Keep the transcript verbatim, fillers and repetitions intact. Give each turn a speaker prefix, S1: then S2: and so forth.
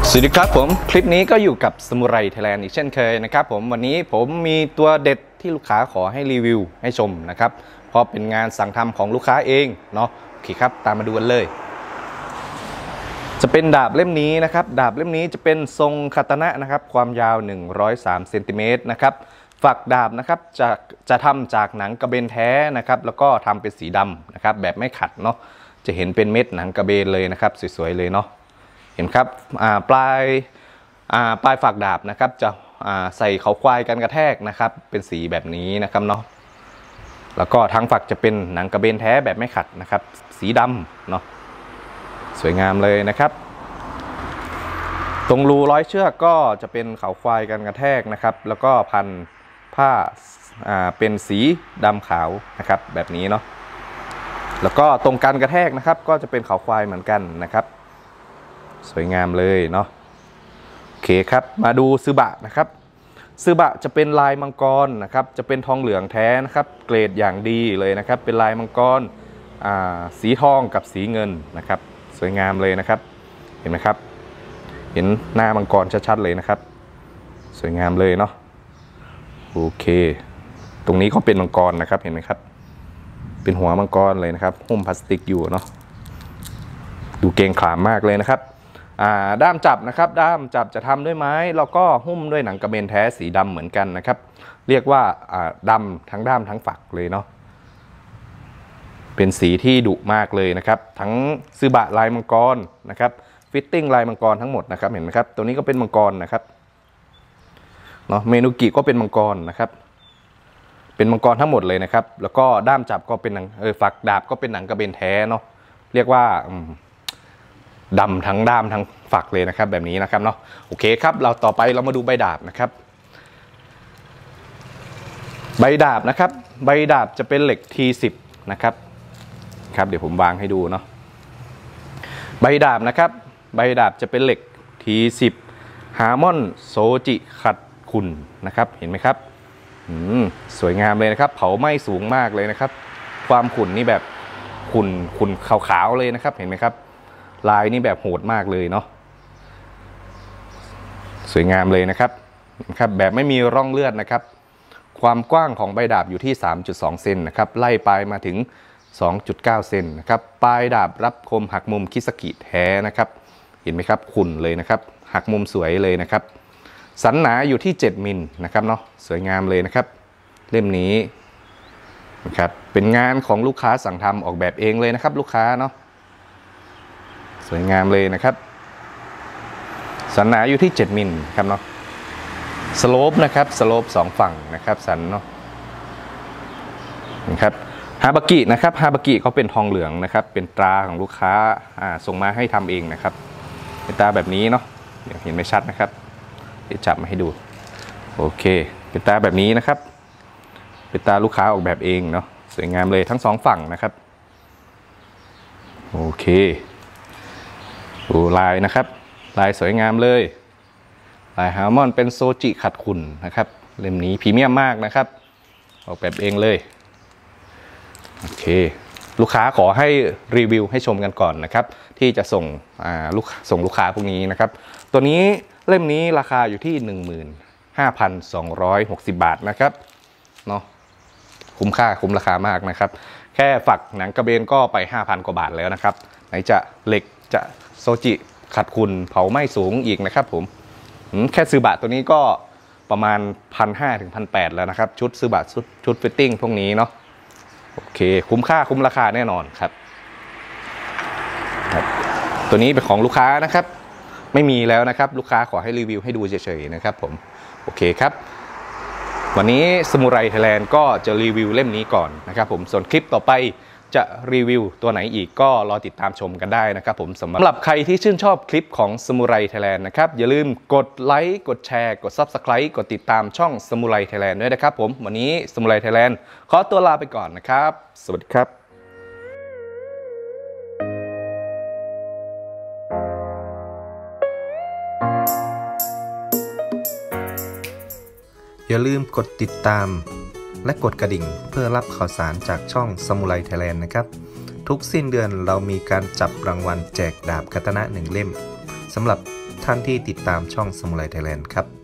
S1: สวัสดีครับผมคลิปนี้ก็อยู่กับสมุไรไทยแลนด์อีกเช่นเคยนะครับผมวันนี้ผมมีตัวเด็ดที่ลูกค้าขอให้รีวิวให้ชมนะครับเพราะเป็นงานสั่งทำของลูกค้าเองเนาะโอเคครับตามมาดูกันเลยจะเป็นดาบเล่มนี้นะครับดาบเล่มนี้จะเป็นทรงคาตานะนะครับความยาวหนึ่งร้อยสามเซนติเมตรนะครับฝักดาบนะครับจะจะทำจากหนังกระเบนแท้นะครับแล้วก็ทำเป็นสีดำนะครับแบบไม่ขัดเนาะจะเห็นเป็นเม็ดหนังกระเบนเลยนะครับสวยๆเลยเนาะเห็นครับปลายปลายฝักดาบนะครับจะใส่เขาควายกันกระแทกนะครับเป็นสีแบบนี้นะครับเนาะแล้วก็ทั้งฝักจะเป็นหนังกระเบนแท้แบบไม่ขัดนะครับสีดำเนาะสวยงามเลยนะครับตรงรูร้อยเชือกก็จะเป็นเขาควายกันกระแทกนะครับแล้วก็พันผ้าเป็นสีดำขาวนะครับแบบนี้เนาะแล้วก็ตรงกันกระแทกนะครับก็จะเป็นเขาควายเหมือนกันนะครับสวยงามเลยเนาะโอเคครับมาดูซึบะนะครับซึบะจะเป็นลายมังกรนะครับจะเป็นทองเหลืองแท้นะครับเกรดอย่างดีเลยนะครับเป็นลายมังกรสีทองกับสีเงินนะครับสวยงามเลยนะครับเห็นไหมครับเห็นหน้ามังกรชัดๆเลยนะครับสวยงามเลยเนาะโอเคตรงนี้ก็เป็นมังกรนะครับเห็นไหมครับเป็นหัวมังกรเลยนะครับหุ้มพลาสติกอยู่เนาะดูเก่งขามมากเลยนะครับด้ามจับนะครับด้ามจับจะทำด้วยไม้แล้วก็หุ้มด้วยหนังกระเบนแท้สีดำเหมือนกันนะครับเรียกว่าดำทั้งด้ามทั้งฝักเลยเนาะเป็นสีที่ดุมากเลยนะครับทั้งซึบะลายมังกรนะครับฟิตติ้งลายมังกรทั้งหมดนะครับเห็นไหมครับตัวนี้ก็เป็นมังกรนะครับเนาะเมนุกิก็เป็นมังกรนะครับเป็นมังกรทั้งหมดเลยนะครับแล้วก็ด้ามจับก็เป็นหนังเออฝักดาบก็เป็นหนังกระเบนแท้เนาะเรียกว่าดำทั้งด้ามทั้งฝักเลยนะครับแบบนี้นะครับเนาะโอเคครับเราต่อไปเรามาดูใบดาบนะครับใบดาบนะครับใบดาบจะเป็นเหล็ก ที สิบ นะครับครับเดี๋ยวผมวางให้ดูเนาะใบดาบนะครับใบดาบจะเป็นเหล็ก ที สิบ ฮาร์มอนโซจิขัดขุ่นนะครับเห็นไหมครับสวยงามเลยนะครับเผาไหม้สูงมากเลยนะครับความขุ่นนี่แบบขุ่นขุ่นขาวๆเลยนะครับเห็นไหมครับลายนี่แบบโหดมากเลยเนาะสวยงามเลยนะครับครับแบบไม่มีร่องเลือดนะครับความกว้างของใบดาบอยู่ที่ สามจุดสอง เซนนะครับไล่ปลายมาถึง สองจุดเก้า เซนนะครับปลายดาบรับคมหักมุมคิสกิแท้นะครับเห็นไหมครับขุ่นเลยนะครับหักมุมสวยเลยนะครับสันหนาอยู่ที่เจ็ดมิลนะครับเนาะสวยงามเลยนะครับเล่มนี้นะครับเป็นงานของลูกค้าสั่งทำออกแบบเองเลยนะครับลูกค้าเนาะสวยงามเลยนะครับสันหนาอยู่ที่เจ็ดมิลครับเนาะสโลปนะครับสโลปสองฝั่งนะครับสันเนาะนะครับฮาบากินะครับฮาบากิเขาเป็นทองเหลืองนะครับเป็นตราของลูกค้าอ่าส่งมาให้ทำเองนะครับเป็นตราแบบนี้เนาะเดี๋ยวเห็นไม่ชัดนะครับเดี๋ยวจับมาให้ดูโอเคเป็นตราแบบนี้นะครับเป็นตราลูกค้าออกแบบเองเนาะสวยงามเลยทั้งสองฝั่งนะครับโอเคดูลายนะครับลายสวยงามเลยลายฮาร์มอนเป็นโซจิขัดขุ่นนะครับเล่มนี้พรีเมียมมากนะครับออกแบบเองเลยโอเคลูกค้าขอให้รีวิวให้ชมกันก่อนนะครับที่จะส่งลูกส่งลูกค้าพวกนี้นะครับตัวนี้เล่มนี้ราคาอยู่ที่ หนึ่งหมื่นห้าพันสองร้อยหกสิบ บาทนะครับเนาะคุ้มค่าคุ้มราคามากนะครับแค่ฝักหนังกระเบนก็ไป ห้าพัน กว่าบาทแล้วนะครับไหนจะเหล็กจะโซจิขัดขุ่นเผาไหม้สูงอีกนะครับผมแค่ซื้อบะตัวนี้ก็ประมาณ หนึ่งพันห้าร้อย ถึง หนึ่งพันแปดร้อย แล้วนะครับชุดซื้อบะชุดชุดฟิตติ้งพวกนี้เนาะโอเคคุ้มค่าคุ้มราคาแน่นอนครับตัวนี้เป็นของลูกค้านะครับไม่มีแล้วนะครับลูกค้าขอให้รีวิวให้ดูเฉยๆนะครับผมโอเคครับวันนี้สมุไรไทยแลนด์ก็จะรีวิวเล่มนี้ก่อนนะครับผมส่วนคลิปต่อไปจะรีวิวตัวไหนอีกก็รอติดตามชมกันได้นะครับผมสำหรับใครที่ชื่นชอบคลิปของสมุไรไทยแลนด์นะครับอย่าลืมกดไลค์กดแชร์กด ซับสไครบ์ กดติดตามช่องสมุไรไทยแลนด์ด้วยนะครับผมวันนี้สมุไรไทยแลนด์ขอตัวลาไปก่อนนะครับสวัสดีครับ
S2: อย่าลืมกดติดตามและกดกระดิ่งเพื่อรับข่าวสารจากช่องสมุไรไทยแลนด์นะครับทุกสิ้นเดือนเรามีการจับรางวัลแจกดาบคาตานะหนึ่งเล่มสำหรับท่านท่านที่ติดตามช่องสมุไรไทยแลนด์ครับ